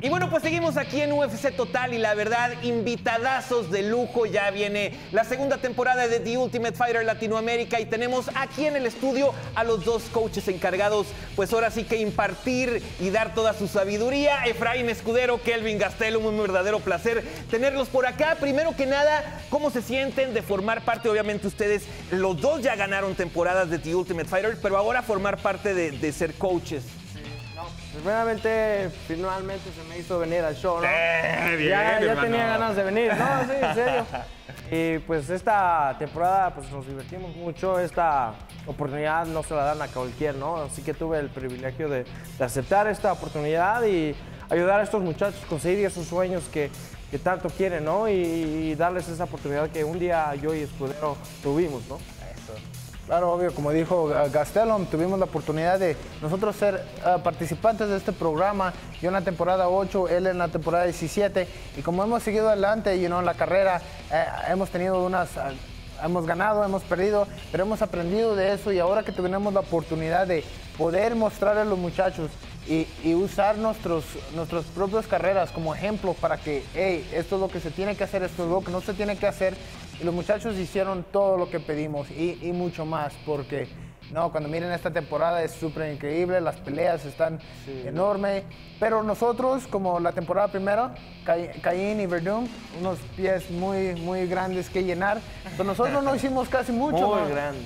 Y bueno, pues seguimos aquí en UFC Total y la verdad, invitadazos de lujo. Ya viene la segunda temporada de The Ultimate Fighter Latinoamérica y tenemos aquí en el estudio a los dos coaches encargados, pues ahora sí que impartir y dar toda su sabiduría. Efraín Escudero, Kelvin Gastelum, un verdadero placer tenerlos por acá. Primero que nada, ¿cómo se sienten de formar parte? Obviamente ustedes, los dos ya ganaron temporadas de The Ultimate Fighter, pero ahora formar parte de ser coaches. Primeramente, finalmente se me hizo venir al show, ¿no? Bien, ya hermano. tenía ganas de venir, ¿no? Sí, en serio. Y pues esta temporada pues nos divertimos mucho. Esta oportunidad no se la dan a cualquier, ¿no? Así que tuve el privilegio de aceptar esta oportunidad y ayudar a estos muchachos a conseguir esos sueños que tanto quieren, ¿no? Y darles esa oportunidad que un día yo y Escudero tuvimos, ¿no? Claro, obvio, como dijo Gastelum, tuvimos la oportunidad de nosotros ser participantes de este programa. Yo en la temporada 8, él en la temporada 17. Y como hemos seguido adelante en la carrera, hemos tenido hemos ganado, hemos perdido, pero hemos aprendido de eso. Y ahora que tenemos la oportunidad de poder mostrarle a los muchachos y usar nuestras propias carreras como ejemplo para que, hey, esto es lo que se tiene que hacer, esto es lo que no se tiene que hacer. Y los muchachos hicieron todo lo que pedimos y mucho más, porque no, cuando miren esta temporada es súper increíble, las peleas están enormes, pero nosotros, como la temporada primera, Caín y Verdum, unos pies muy grandes que llenar, pero nosotros no hicimos casi mucho. Muy grandes.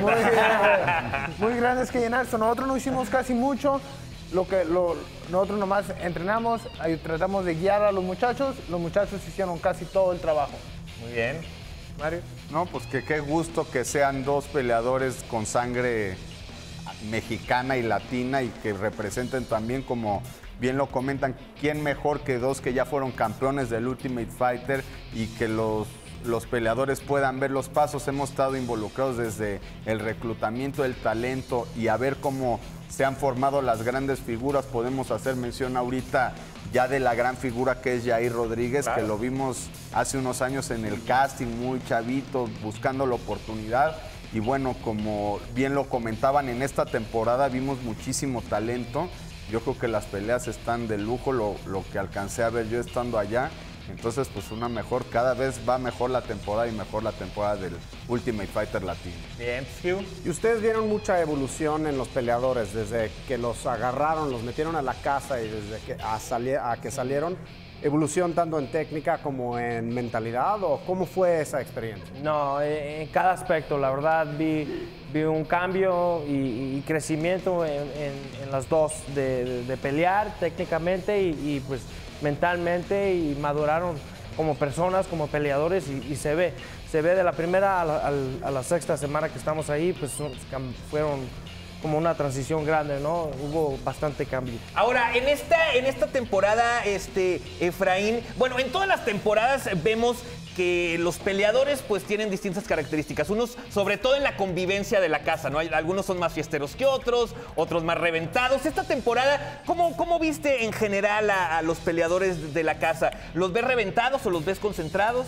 Muy grandes que llenar, nosotros no hicimos casi mucho. Nosotros nomás entrenamos, tratamos de guiar a los muchachos hicieron casi todo el trabajo. Muy bien. Mario. No, pues que qué gusto que sean dos peleadores con sangre mexicana y latina y que representen también, como bien lo comentan, quién mejor que dos que ya fueron campeones del Ultimate Fighter y que los peleadores puedan ver los pasos. Hemos estado involucrados desde el reclutamiento del talento y a ver cómo se han formado las grandes figuras. Podemos hacer mención ahorita ya de la gran figura que es Yair Rodríguez, claro, que lo vimos hace unos años en el casting, muy chavito, buscando la oportunidad. Y bueno, como bien lo comentaban, en esta temporada vimos muchísimo talento. Yo creo que las peleas están de lujo, lo que alcancé a ver yo estando allá. Entonces, pues cada vez va mejor la temporada y mejor la temporada del Ultimate Fighter Latino. Bien, Hugh. Y ustedes vieron mucha evolución en los peleadores, desde que los agarraron, los metieron a la casa y desde que a que salieron. ¿Evolución tanto en técnica como en mentalidad o cómo fue esa experiencia? No, en cada aspecto, la verdad, vi un cambio y crecimiento en las dos, de pelear técnicamente y pues mentalmente, y maduraron como personas, como peleadores y se ve de la primera a la sexta semana que estamos ahí, pues fueron como una transición grande, ¿no? Hubo bastante cambio. Ahora, en esta temporada, Efraín, bueno, en todas las temporadas vemos que los peleadores pues tienen distintas características, unos sobre todo en la convivencia de la casa, ¿no? Algunos son más fiesteros que otros más reventados. Esta temporada, ¿cómo viste en general a los peleadores de la casa? ¿Los ves reventados o los ves concentrados?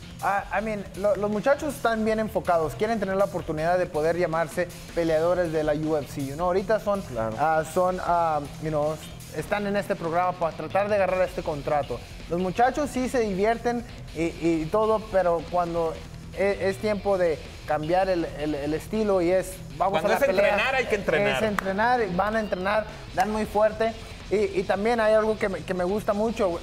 Los muchachos están bien enfocados, quieren tener la oportunidad de poder llamarse peleadores de la UFC, ahorita están en este programa para tratar de agarrar este contrato. Los muchachos sí se divierten y todo, pero cuando es tiempo de cambiar el estilo y vamos cuando a la pelea, entrenar, hay que entrenar. Es entrenar, van a entrenar, dan muy fuerte. Y también hay algo que me gusta mucho,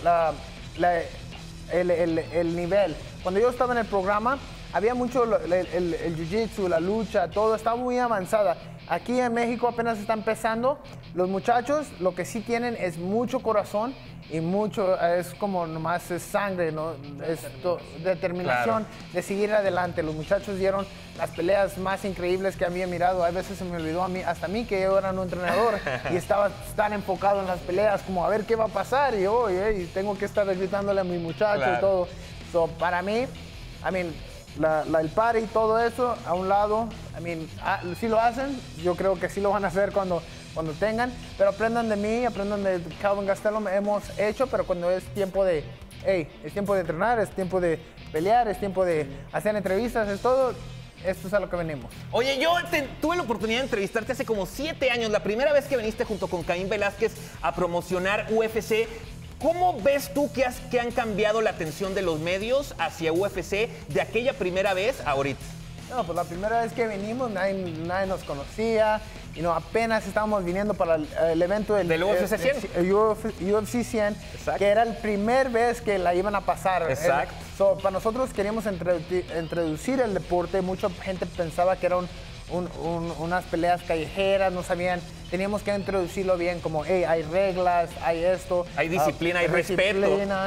el nivel. Cuando yo estaba en el programa, había mucho el jiu-jitsu, la lucha, todo estaba muy avanzada. Aquí en México apenas está empezando. Los muchachos lo que sí tienen es mucho corazón y es como nomás es sangre, ¿no? Es determinación, claro, de seguir adelante. Los muchachos dieron las peleas más increíbles que había mirado. A veces se me olvidó hasta a mí que yo era un entrenador y estaba tan enfocado en las peleas como a ver qué va a pasar y tengo que estar gritándole a mi muchacho, claro, y todo. Para mí, el party y todo eso a un lado, si lo hacen, yo creo que sí lo van a hacer cuando tengan, pero aprendan de mí, aprendan de Kelvin Gastelum, hemos hecho, pero cuando es tiempo de entrenar, es tiempo de pelear, es tiempo de hacer entrevistas, es todo. Esto es a lo que venimos. Oye, yo tuve la oportunidad de entrevistarte hace como 7 años, la primera vez que viniste junto con Caín Velázquez a promocionar UFC. ¿Cómo ves tú que han cambiado la atención de los medios hacia UFC de aquella primera vez a ahorita? No, pues la primera vez que venimos nadie nos conocía y apenas estábamos viniendo para el evento del UFC 100. El UFC 100, Exacto. que era la primera vez que la iban a pasar. Exacto. Para nosotros queríamos introducir el deporte. Mucha gente pensaba que era unas peleas callejeras, no sabían. Teníamos que introducirlo bien, como, hey, hay reglas, hay esto. Hay disciplina, hay respeto.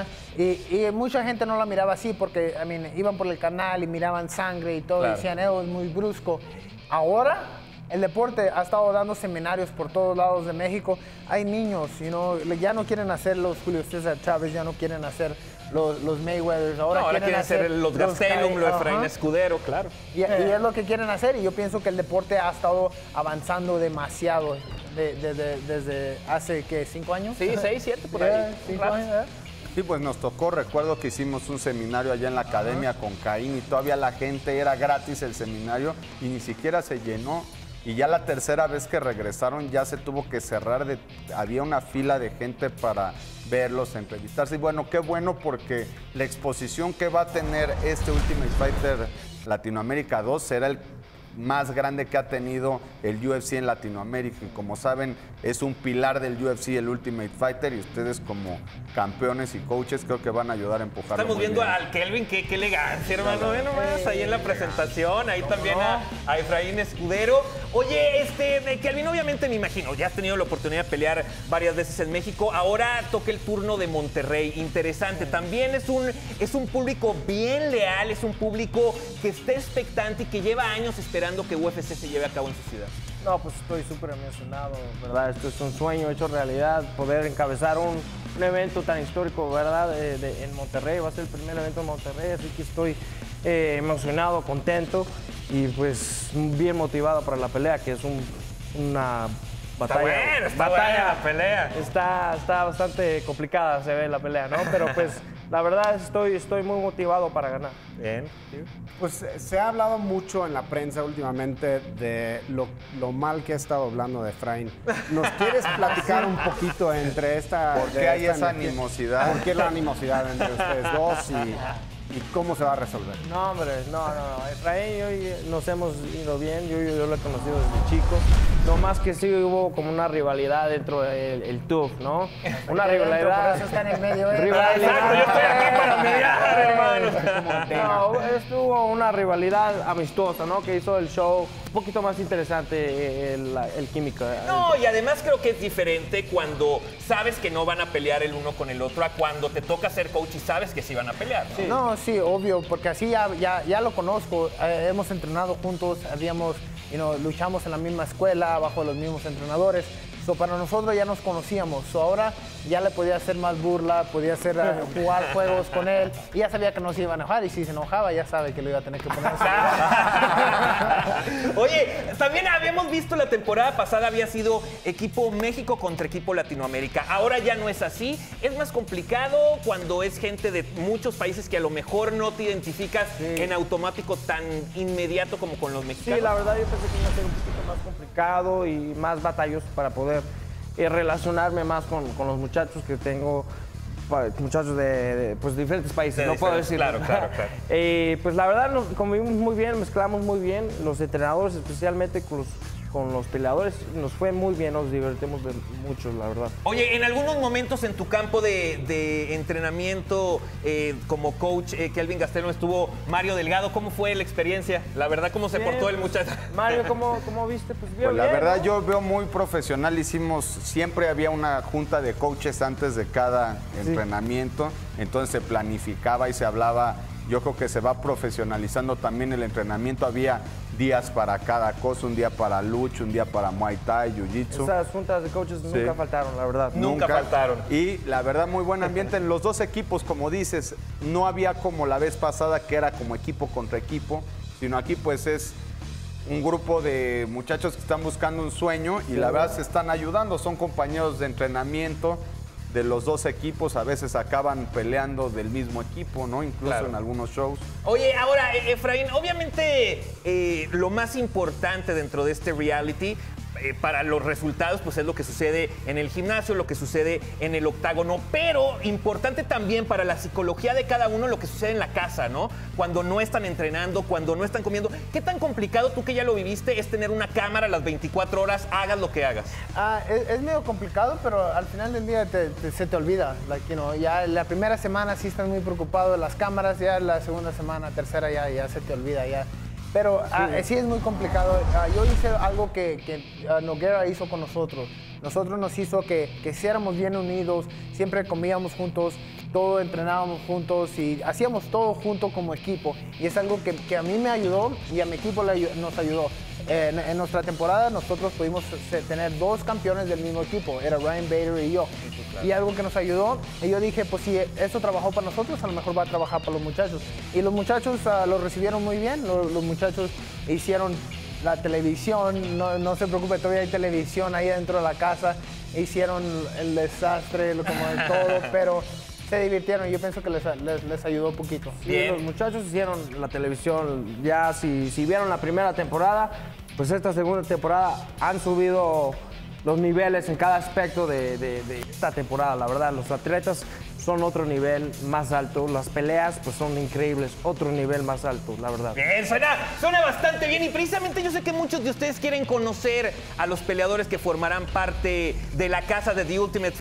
Y mucha gente no la miraba así porque, iban por el canal y miraban sangre y todo, Claro. y decían, es muy brusco. Ahora, el deporte ha estado dando seminarios por todos lados de México. Hay niños, ya no quieren hacer los Julio César Chávez, ya no quieren hacer los Mayweathers. Ahora quieren hacer los Gastelum, los Efraín Ajá. Escudero, claro. Y es lo que quieren hacer, y yo pienso que el deporte ha estado avanzando demasiado desde hace, ¿qué? ¿5 años? Sí, 6, 7, por ahí. 5 años, Sí, pues nos tocó, recuerdo que hicimos un seminario allá en la academia con Caín y todavía la gente, era gratis el seminario y ni siquiera se llenó. Y ya la tercera vez que regresaron ya se tuvo que cerrar, había una fila de gente para verlos, entrevistarse. Y bueno, qué bueno porque la exposición que va a tener este Ultimate Fighter Latinoamérica 2 será el más grande que ha tenido el UFC en Latinoamérica. Y como saben, es un pilar del UFC, el Ultimate Fighter, y ustedes como campeones y coaches creo que van a ayudar a empujarlo. Estamos muy viendo bien. al Kelvin, qué elegancia, hermano. Ve nomás ahí en la presentación, ahí también a Efraín Escudero. Oye, Kelvin, obviamente me imagino, ya has tenido la oportunidad de pelear varias veces en México. Ahora toca el turno de Monterrey. Interesante. También es un público bien leal, es un público que está expectante y que lleva años esperando que UFC se lleve a cabo en su ciudad. No, pues estoy súper emocionado, ¿verdad? Esto es un sueño hecho realidad, poder encabezar un evento tan histórico, ¿verdad? En Monterrey, va a ser el primer evento en Monterrey, así que estoy emocionado, contento y pues bien motivado para la pelea, que es una batalla. Está buena la pelea. Está bastante complicada, se ve la pelea, ¿no? Pero pues la verdad estoy muy motivado para ganar. Bien. Pues se ha hablado mucho en la prensa últimamente de lo mal que ha estado hablando de Efraín. ¿Nos quieres platicar un poquito entre esta... ¿Por qué hay esa animosidad? ¿Por qué la animosidad entre ustedes dos y cómo se va a resolver? No, hombre, no. Efraín y yo nos hemos ido bien, yo lo he conocido desde chico. No más que sí hubo como una rivalidad dentro del TUF, ¿no? Una rivalidad. Por eso está en el medio. Exacto, yo estoy aquí para mediar, hermano. No, estuvo una rivalidad amistosa, ¿no? Que hizo el show un poquito más interesante el químico. No, y además creo que es diferente cuando sabes que no van a pelear el uno con el otro a cuando te toca ser coach y sabes que sí van a pelear, ¿no? No, sí, obvio, porque así ya lo conozco. Hemos entrenado juntos, luchamos en la misma escuela, bajo los mismos entrenadores. Para nosotros ya nos conocíamos. Ahora ya le podía hacer más burla, podía hacer jugar juegos con él. Y ya sabía que no se iba a enojar. Y si se enojaba, ya sabe que lo iba a tener que poner a su Oye, también habíamos visto la temporada pasada había sido equipo México contra equipo Latinoamérica. Ahora ya no es así. Es más complicado cuando es gente de muchos países que a lo mejor no te identificas en automático tan inmediato como con los mexicanos. Sí, la verdad yo pensé que iba a ser un poquito más complicado y más batalloso para poder relacionarme más con los muchachos que tengo, muchachos de diferentes países, no puedo decir. Claro. Pues la verdad nos convivimos muy bien, mezclamos muy bien, los entrenadores especialmente con los peleadores, nos fue muy bien, nos divertimos mucho, la verdad. Oye, en algunos momentos en tu campo de entrenamiento como coach, Kelvin Gastelum, estuvo Mario Delgado. ¿Cómo fue la experiencia? La verdad, ¿cómo se portó el muchacho? Mario, ¿cómo viste? Pues, Pues la bien, verdad ¿no? yo veo muy profesional, siempre había una junta de coaches antes de cada entrenamiento, entonces se planificaba y se hablaba, yo creo que se va profesionalizando también el entrenamiento, había días para cada cosa, un día para lucha, un día para Muay Thai, Jiu-Jitsu. Esas juntas de coaches nunca faltaron, la verdad. Nunca faltaron. Y la verdad, muy buen ambiente en los dos equipos, como dices, no había como la vez pasada que era como equipo contra equipo, sino aquí pues es un grupo de muchachos que están buscando un sueño y la verdad se están ayudando, son compañeros de entrenamiento de los dos equipos, a veces acaban peleando del mismo equipo, ¿no? Incluso en algunos shows. Oye, ahora, Efraín, obviamente lo más importante dentro de este reality para los resultados, pues es lo que sucede en el gimnasio, lo que sucede en el octágono, pero importante también para la psicología de cada uno lo que sucede en la casa, ¿no? Cuando no están entrenando, cuando no están comiendo. ¿Qué tan complicado, tú que ya lo viviste, es tener una cámara a las 24 horas, hagas lo que hagas? Es medio complicado, pero al final del día se te olvida. Ya la primera semana sí estás muy preocupado de las cámaras, ya la segunda semana, tercera ya se te olvida. Ya. Pero sí es muy complicado. Yo hice algo que Nogueira hizo con nosotros. Nosotros nos hizo que éramos bien unidos, siempre comíamos juntos, todo entrenábamos juntos y hacíamos todo junto como equipo. Y es algo que a mí me ayudó y a mi equipo nos ayudó. En nuestra temporada nosotros pudimos tener 2 campeones del mismo equipo, era Ryan Bader y yo. Y algo que nos ayudó, y yo dije, pues si eso trabajó para nosotros, a lo mejor va a trabajar para los muchachos. Y los muchachos lo recibieron muy bien, los muchachos hicieron la televisión, no se preocupe, todavía hay televisión ahí dentro de la casa, hicieron el desastre, como de todo, pero se divirtieron y yo pienso que les ayudó un poquito. Sí, los muchachos hicieron la televisión, ya si vieron la primera temporada, pues esta segunda temporada han subido los niveles en cada aspecto de esta temporada, la verdad. Los atletas son otro nivel más alto, las peleas pues son increíbles, otro nivel más alto, la verdad. Bien, suena bastante bien y precisamente yo sé que muchos de ustedes quieren conocer a los peleadores que formarán parte de la casa de The Ultimate